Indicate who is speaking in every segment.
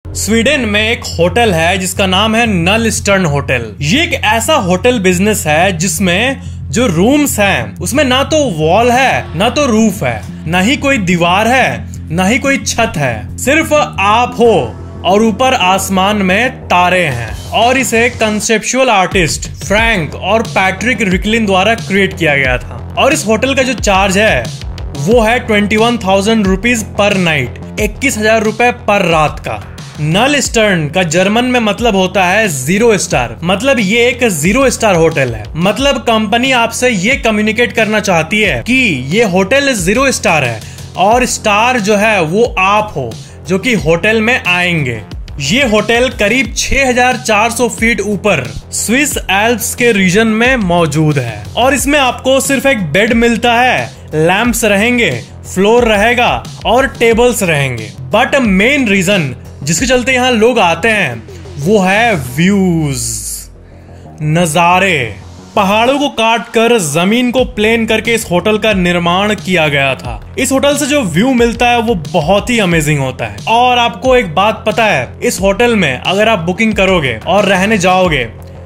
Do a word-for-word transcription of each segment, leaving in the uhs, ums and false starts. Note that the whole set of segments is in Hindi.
Speaker 1: स्वीडन में एक होटल है जिसका नाम है नलस्टर्न होटल। ये एक ऐसा होटल बिजनेस है जिसमें जो रूम्स हैं उसमें ना तो वॉल है ना तो रूफ है, ना ही कोई दीवार है ना ही कोई छत है, सिर्फ आप हो और ऊपर आसमान में तारे हैं। और इसे कंसेप्चुअल आर्टिस्ट फ्रैंक और पैट्रिक रिकलिन द्वारा क्रिएट किया गया था। और इस होटल का जो चार्ज है वो है twenty one thousand rupees per night, इक्कीस हजार रुपए पर रात का। नलस्टर्न का जर्मन में मतलब होता है जीरो स्टार, मतलब ये एक जीरो स्टार होटल है। मतलब कंपनी आपसे ये कम्युनिकेट करना चाहती है कि ये होटल जीरो स्टार है और स्टार जो है वो आप हो जो कि होटल में आएंगे। ये होटल करीब छह हजार चार सौ फीट ऊपर स्विस एल्प्स के रीजन में मौजूद है और इसमें आपको सिर्फ एक बेड मिलता है, लैंप्स रहेंगे, फ्लोर रहेगा और टेबल्स रहेंगे। बट मेन रीजन जिसके चलते यहाँ लोग आते हैं वो है व्यूज, नजारे। पहाड़ों को काट कर जमीन को प्लेन करके इस होटल का निर्माण किया गया था। इस होटल से जो व्यू मिलता है वो बहुत ही अमेजिंग होता है। और आपको एक बात पता है, इस होटल में अगर आप बुकिंग करोगे और रहने जाओगे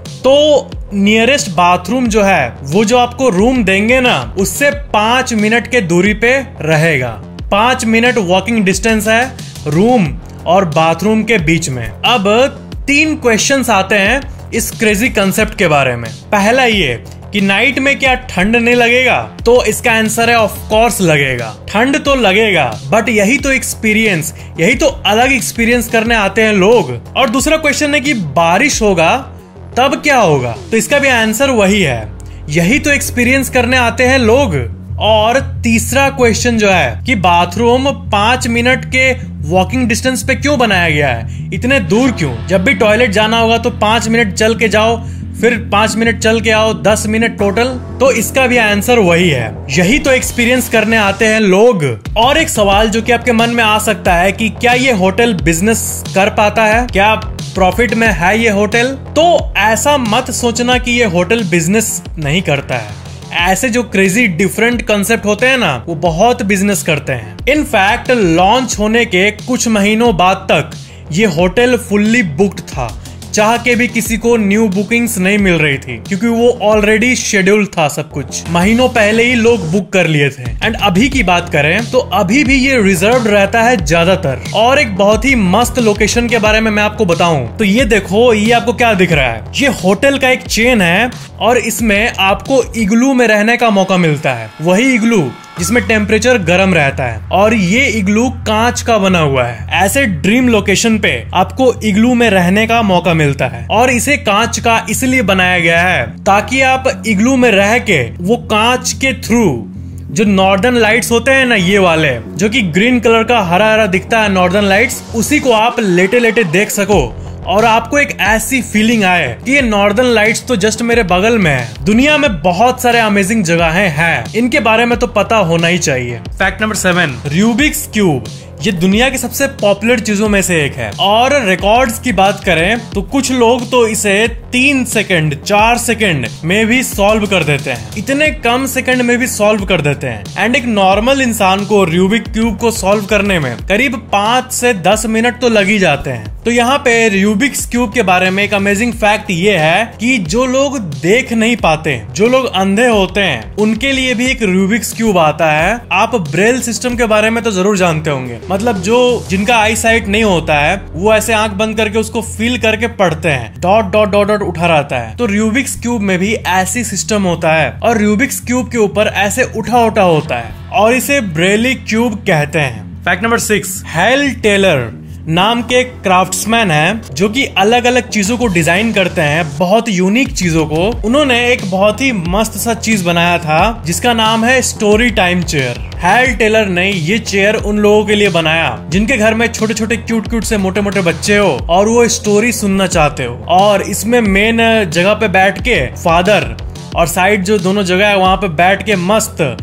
Speaker 1: तो नियरेस्ट बाथरूम जो है वो जो आपको रूम देंगे ना उससे पांच मिनट के दूरी पे रहेगा। पांच मिनट वॉकिंग डिस्टेंस है रूम और बाथरूम के बीच में। अब तीन क्वेश्चंस आते हैं इस क्रेजी कंसेप्ट के बारे में। पहला ये कि नाइट में क्या ठंड नहीं लगेगा, तो इसका आंसर है ऑफ कोर्स लगेगा। ठंड तो लगेगा बट यही तो एक्सपीरियंस, यही तो अलग एक्सपीरियंस करने आते हैं लोग। और दूसरा क्वेश्चन है कि बारिश होगा तब क्या होगा, तो इसका भी आंसर वही है, यही तो एक्सपीरियंस करने आते हैं लोग। और तीसरा क्वेश्चन जो है कि बाथरूम पांच मिनट के वॉकिंग डिस्टेंस पे क्यों बनाया गया है, इतने दूर क्यों? जब भी टॉयलेट जाना होगा तो पांच मिनट चल के जाओ, फिर पांच मिनट चल के आओ, दस मिनट टोटल। तो इसका भी आंसर वही है, यही तो एक्सपीरियंस करने आते हैं लोग। और एक सवाल जो कि आपके मन में आ सकता है कि क्या ये होटल बिजनेस कर पाता है, क्या प्रॉफिट में है ये होटल? तो ऐसा मत सोचना कि ये होटल बिजनेस नहीं करता है। ऐसे जो क्रेजी डिफरेंट कंसेप्ट होते हैं ना वो बहुत बिजनेस करते हैं। इनफैक्ट लॉन्च होने के कुछ महीनों बाद तक ये होटल फुल्ली बुक्ड था, चाह के भी किसी को न्यू बुकिंग्स नहीं मिल रही थी क्योंकि वो ऑलरेडी शेड्यूल था। सब कुछ महीनों पहले ही लोग बुक कर लिए थे। एंड अभी की बात करें तो अभी भी ये रिजर्व रहता है ज्यादातर। और एक बहुत ही मस्त लोकेशन के बारे में मैं आपको बताऊं तो ये देखो, ये आपको क्या दिख रहा है, ये होटल का एक चेन है और इसमें आपको इग्लू में रहने का मौका मिलता है। वही इग्लू जिसमें टेम्परेचर गर्म रहता है और ये इग्लू कांच का बना हुआ है। ऐसे ड्रीम लोकेशन पे आपको इग्लू में रहने का मौका मिलता है और इसे कांच का इसलिए बनाया गया है ताकि आप इग्लू में रह के वो कांच के थ्रू जो नॉर्दर्न लाइट्स होते हैं ना, ये वाले जो कि ग्रीन कलर का हरा हरा दिखता है नॉर्दर्न लाइट्स, उसी को आप लेटे लेटे देख सको और आपको एक ऐसी फीलिंग आए कि ये नॉर्दर्न लाइट्स तो जस्ट मेरे बगल में है। दुनिया में बहुत सारे अमेजिंग जगहें हैं, इनके बारे में तो पता होना ही चाहिए। Fact number seven, Rubik's cube ये दुनिया की सबसे पॉपुलर चीजों में से एक है। और रिकॉर्ड्स की बात करें तो कुछ लोग तो इसे तीन सेकंड चार सेकंड में भी सॉल्व कर देते हैं, इतने कम सेकंड में भी सॉल्व कर देते हैं। एंड एक नॉर्मल इंसान को रूबिक क्यूब को सॉल्व करने में करीब पांच से दस मिनट तो लग ही जाते हैं। तो यहाँ पे रूबिक्स क्यूब के बारे में एक अमेजिंग फैक्ट ये है कि जो लोग देख नहीं पाते, जो लोग अंधे होते हैं, उनके लिए भी एक रूबिक्स क्यूब आता है। आप ब्रेल सिस्टम के बारे में तो जरूर जानते होंगे, मतलब जो जिनका आई साइट नहीं होता है वो ऐसे आंख बंद करके उसको फील करके पढ़ते हैं, डॉट डॉट डॉट डॉट उठा रहता है। तो रूबिक्स क्यूब में भी ऐसी सिस्टम होता है और रूबिक्स क्यूब के ऊपर ऐसे उठा उठा होता है और इसे ब्रेली क्यूब कहते हैं। Fact number six, Hal Taylor नाम के क्राफ्ट्समैन है जो कि अलग अलग चीजों को डिजाइन करते हैं, बहुत यूनिक चीजों को। उन्होंने एक बहुत ही मस्त सा चीज बनाया था जिसका नाम है story time chair. Hal Taylor ने ये चेयर उन लोगों के लिए बनाया जिनके घर में छोटे छोटे क्यूट क्यूट से मोटे मोटे बच्चे हो और वो स्टोरी सुनना चाहते हो। और इसमें मेन जगह पे बैठ के फादर और साइड जो दोनों जगह है वहां पे बैठ के मस्त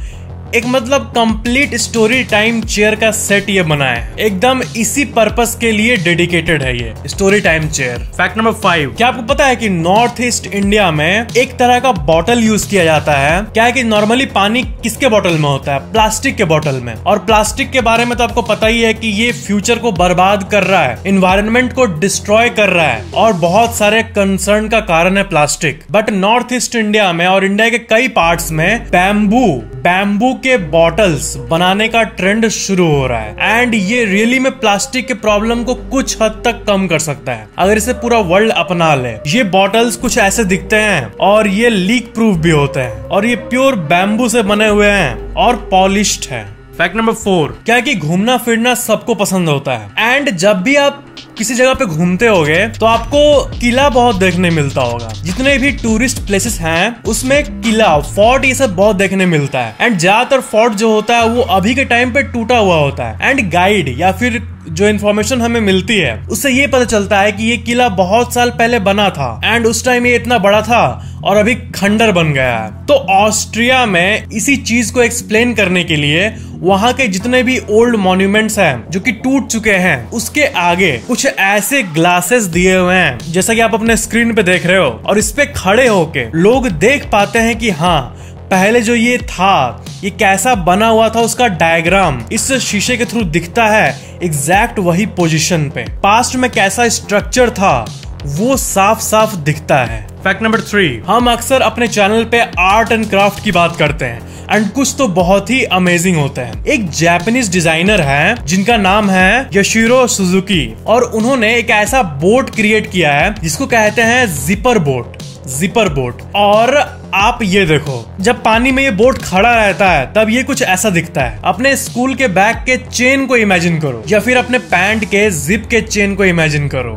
Speaker 1: एक मतलब कंप्लीट स्टोरी टाइम चेयर का सेट ये बना है, एकदम इसी पर्पस के लिए डेडिकेटेड है ये story time chair. Fact number five, क्या आपको पता है कि नॉर्थ ईस्ट इंडिया में एक तरह का बॉटल यूज किया जाता है? क्या है कि नॉर्मली पानी किसके बॉटल में होता है? प्लास्टिक के बॉटल में। और प्लास्टिक के बारे में तो आपको पता ही है कि ये फ्यूचर को बर्बाद कर रहा है, इन्वायरमेंट को डिस्ट्रॉय कर रहा है और बहुत सारे कंसर्न का कारण है plastic. But north east India में और इंडिया के कई पार्ट्स में बैम्बू बैम्बू के बॉटल्स बनाने का ट्रेंड शुरू हो रहा है एंड ये रियली में प्लास्टिक के प्रॉब्लम को कुछ हद तक कम कर सकता है अगर इसे पूरा वर्ल्ड अपना ले। ये बॉटल्स कुछ ऐसे दिखते हैं और ये लीक प्रूफ भी होते हैं और ये प्योर बैम्बू से बने हुए हैं और पॉलिश्ड है। फैक्ट नंबर फोर, क्या है कि घूमना फिरना सबको पसंद होता है एंड जब भी आप किसी जगह पे घूमते होगे तो आपको किला बहुत देखने मिलता होगा। जितने भी टूरिस्ट प्लेसेस हैं उसमें किला, फोर्ट, ये सब बहुत देखने मिलता है एंड ज्यादातर फोर्ट जो होता है वो अभी के टाइम पे टूटा हुआ होता है एंड गाइड या फिर जो इन्फॉर्मेशन हमें मिलती है उससे ये पता चलता है कि ये किला बहुत साल पहले बना था एंड उस टाइम ये इतना बड़ा था और अभी खंडर बन गया है। तो ऑस्ट्रिया में इसी चीज को एक्सप्लेन करने के लिए वहां के जितने भी ओल्ड मॉन्यूमेंट्स हैं जो कि टूट चुके हैं उसके आगे कुछ ऐसे ग्लासेस दिए हुए हैं जैसा कि आप अपने स्क्रीन पे देख रहे हो और इस पे खड़े होके लोग देख पाते हैं कि हाँ पहले जो ये था ये कैसा बना हुआ था, उसका डायग्राम इस शीशे के थ्रू दिखता है एग्जैक्ट वही पोजीशन पे। पास्ट में कैसा स्ट्रक्चर था वो साफ साफ दिखता है। फैक्ट नंबर थ्री, हम अक्सर अपने चैनल पे आर्ट एंड क्राफ्ट की बात करते हैं एंड कुछ तो बहुत ही अमेजिंग होते हैं। एक जापानीज डिजाइनर है जिनका नाम है यशिरो सुजुकी और उन्होंने एक ऐसा बोट क्रिएट किया है जिसको कहते हैं जिपर बोट जिपर बोट और आप ये देखो जब पानी में ये बोट खड़ा रहता है तब ये कुछ ऐसा दिखता है। अपने स्कूल के बैग के चेन को इमेजिन करो या फिर अपने पैंट के जिप के चेन को इमेजिन करो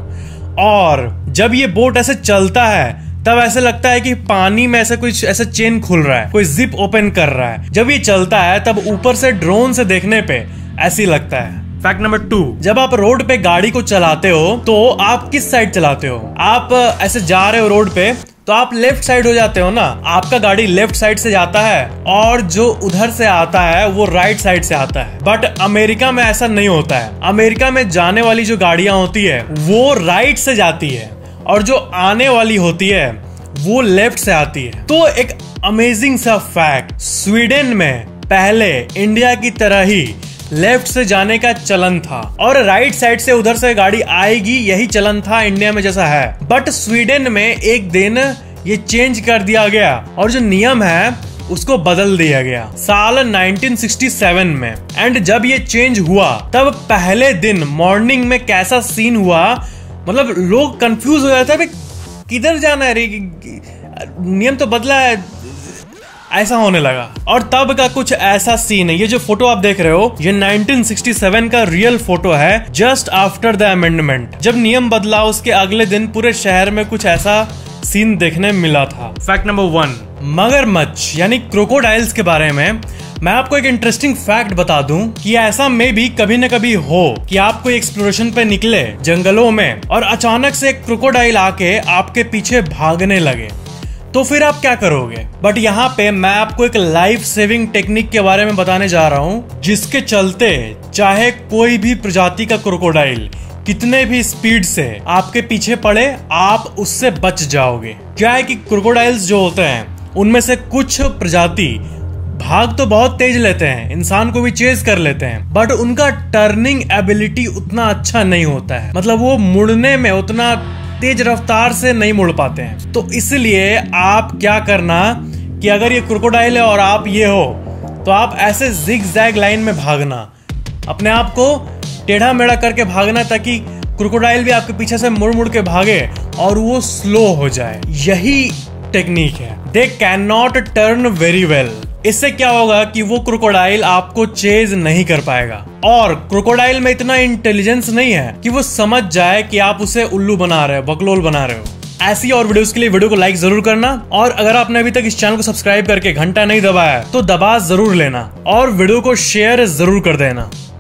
Speaker 1: और जब ये बोट ऐसे चलता है तब ऐसे लगता है कि पानी में ऐसे कुछ ऐसा चेन खुल रहा है, कोई जिप ओपन कर रहा है। जब ये चलता है तब ऊपर से ड्रोन से देखने पे ऐसी लगता है। फैक्ट नंबर टू, जब आप रोड पे गाड़ी को चलाते हो तो आप किस साइड चलाते हो? आप ऐसे जा रहे हो रोड पे तो आप लेफ्ट साइड हो जाते हो ना, आपका गाड़ी लेफ्ट साइड से जाता है और जो उधर से आता है वो राइट साइड से आता है। बट अमेरिका में ऐसा नहीं होता है। अमेरिका में जाने वाली जो गाड़ियां होती है वो राइट से जाती है और जो आने वाली होती है वो लेफ्ट से आती है। तो एक अमेजिंग सा फैक्ट, स्वीडन में पहले इंडिया की तरह ही लेफ्ट से जाने का चलन था और राइट साइड से उधर से गाड़ी आएगी, यही चलन था इंडिया में जैसा है। बट स्वीडन में एक दिन ये चेंज कर दिया गया और जो नियम है उसको बदल दिया गया साल नाइनटीन सिक्सटी सेवन में। एंड जब ये चेंज हुआ तब पहले दिन मॉर्निंग में कैसा सीन हुआ, मतलब लोग कंफ्यूज हो जाते थे किधर जाना है रे, नियम तो बदला है, ऐसा होने लगा। और तब का कुछ ऐसा सीन है, ये जो फोटो आप देख रहे हो ये नाइनटीन सिक्सटी सेवन का रियल फोटो है जस्ट आफ्टर द अमेंडमेंट। जब नियम बदला उसके अगले दिन पूरे शहर में कुछ ऐसा सीन देखने मिला था। फैक्ट नंबर वन, मगरमच्छ यानी क्रोकोडाइल्स के बारे में मैं आपको एक इंटरेस्टिंग फैक्ट बता दूं कि ऐसा में भी कभी न कभी हो कि आप कोई एक्सप्लोरेशन पे निकले जंगलों में और अचानक से एक क्रोकोडाइल आके आपके पीछे भागने लगे, तो फिर आप क्या करोगे? बट यहाँ पे मैं आपको एक लाइफ सेविंग टेक्निक के बारे में बताने जा रहा हूँ जिसके चलते चाहे कोई भी प्रजाति का क्रोकोडाइल कितने भी स्पीड से आपके पीछे पड़े आप उससे बच जाओगे। क्या है कि क्रोकोडाइल्स जो होते हैं उनमें से कुछ प्रजाति भाग तो बहुत तेज लेते हैं, इंसान को भी चेज कर लेते हैं, बट उनका टर्निंग एबिलिटी उतना अच्छा नहीं होता है, मतलब वो मुड़ने में उतना तेज रफ्तार से नहीं मुड़ पाते हैं। तो इसलिए आप क्या करना कि अगर ये क्रोकोडाइल है और आप ये हो तो आप ऐसे जिग जैग लाइन में भागना, अपने आप को टेढ़ा मेढ़ा करके भागना ताकि क्रोकोडाइल भी आपके पीछे से मुड़ मुड़ के भागे और वो स्लो हो जाए। यही टेक्निक है। They can not turn very well. इससे क्या होगा कि वो क्रोकोडाइल आपको चेज नहीं कर पाएगा और क्रोकोडाइल में इतना इंटेलिजेंस नहीं है कि वो समझ जाए कि आप उसे उल्लू बना रहे हो, बकलोल बना रहे हो। ऐसी और वीडियोस के लिए वीडियो को लाइक जरूर करना और अगर आपने अभी तक इस चैनल को सब्सक्राइब करके घंटा नहीं दबाया तो दबा जरूर लेना और वीडियो को शेयर जरूर कर देना।